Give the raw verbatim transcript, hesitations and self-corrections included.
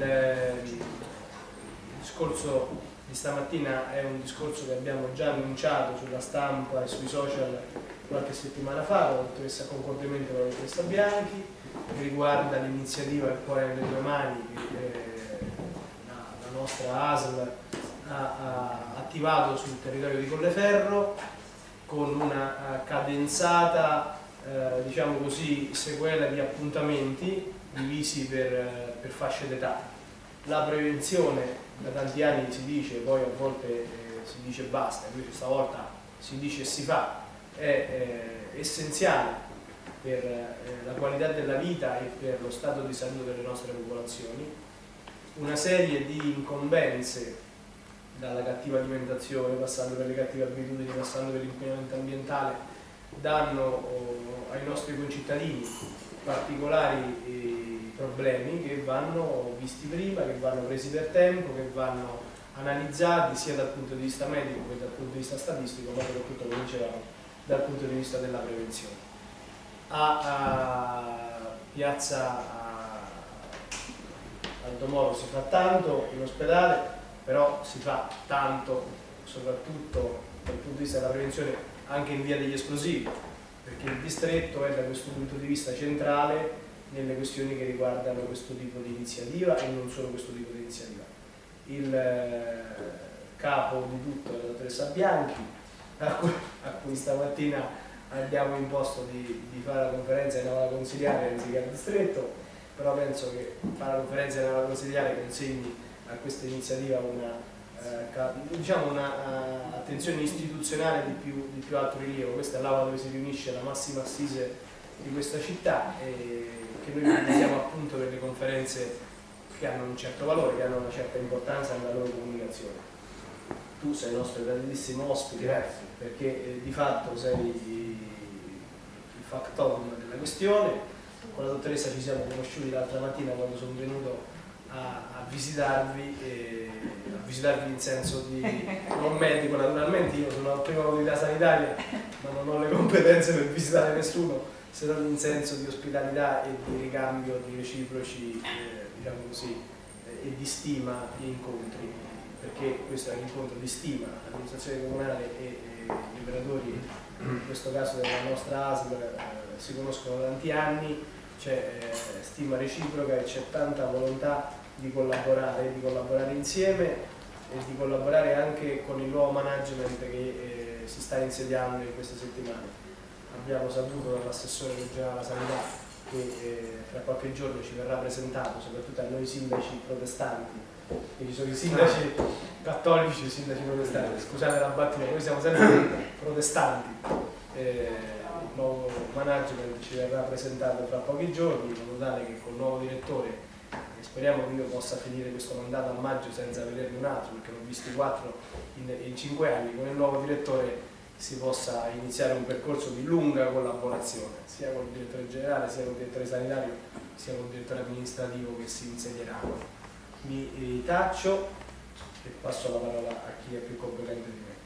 il discorso di stamattina è un discorso che abbiamo già annunciato sulla stampa e sui social qualche settimana fa con la dottoressa Concordemente con la dottoressa Bianchi, che riguarda l'iniziativa Il cuore nelle tue mani che eh, la, la nostra A S L ha, ha attivato sul territorio di Colleferro con una cadenzata eh, diciamo così sequela di appuntamenti divisi per, per fasce d'età. La prevenzione da tanti anni si dice, poi a volte eh, si dice basta, invece stavolta si dice e si fa, è eh, essenziale per eh, la qualità della vita e per lo stato di salute delle nostre popolazioni. Una serie di incombenze, dalla cattiva alimentazione, passando per le cattive abitudini, passando per l'inquinamento ambientale, danno oh, ai nostri concittadini particolari eh, problemi che vanno visti prima, che vanno presi per tempo, che vanno analizzati sia dal punto di vista medico che dal punto di vista statistico, ma soprattutto, come dicevamo, dal punto di vista della prevenzione. A, a Piazza Aldomoro si fa tanto in ospedale, però si fa tanto soprattutto dal punto di vista della prevenzione anche in via degli esplosivi, perché il distretto è da questo punto di vista centrale nelle questioni che riguardano questo tipo di iniziativa e non solo questo tipo di iniziativa. Il eh, capo di tutto è la dottoressa Bianchi, a cui, a cui stamattina abbiamo imposto di, di fare la conferenza in aula consigliare anziché al distretto, però penso che fare la conferenza in aula consigliare consegni a questa iniziativa una, eh, diciamo una uh, attenzione istituzionale di più, di più alto rilievo. Questa è l'aula dove si riunisce la massima assise di questa città e che noi utilizziamo appunto per le conferenze che hanno un certo valore, che hanno una certa importanza nella loro comunicazione. Tu sei il nostro graditissimo ospite, grazie, perché eh, di fatto sei il factotum della questione. Con la dottoressa ci siamo conosciuti l'altra mattina quando sono venuto a, a visitarvi, e, a visitarvi in senso di non medico, naturalmente io sono la prima autorità sanitaria ma non ho le competenze per visitare nessuno, se non in senso di ospitalità e di ricambio di reciproci eh, diciamo così, eh, e di stima e incontri, perché questo è un incontro di stima. L'amministrazione comunale e, e gli operatori, in questo caso della nostra A S L, eh, si conoscono da tanti anni, c'è eh, stima reciproca e c'è tanta volontà di collaborare, di collaborare insieme e di collaborare anche con il nuovo management che eh, si sta insediando in queste settimane. Abbiamo saputo dall'assessore regionale alla sanità che eh, fra qualche giorno ci verrà presentato, soprattutto a noi sindaci protestanti, che ci sono i sindaci cattolici e i sindaci protestanti, scusate la battuta, noi siamo sempre protestanti. Eh, il nuovo management ci verrà presentato fra pochi giorni, in modo tale che col nuovo direttore, e speriamo che io possa finire questo mandato a maggio senza vederne un altro, perché l'ho visti quattro in, in cinque anni, con il nuovo direttore si possa iniziare un percorso di lunga collaborazione, sia con il direttore generale, sia con il direttore sanitario, sia con il direttore amministrativo che si insedieranno. Mi eh, taccio e passo la parola a chi è più competente di me.